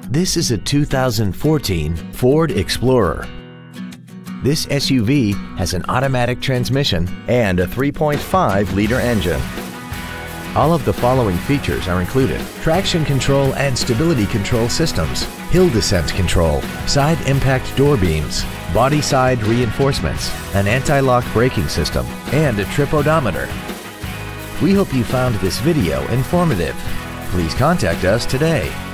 This is a 2014 Ford Explorer. This SUV has an automatic transmission and a 3.5-liter engine. All of the following features are included: traction control and stability control systems, hill descent control, side impact door beams, body side reinforcements, an anti-lock braking system, and a trip odometer. We hope you found this video informative. Please contact us today.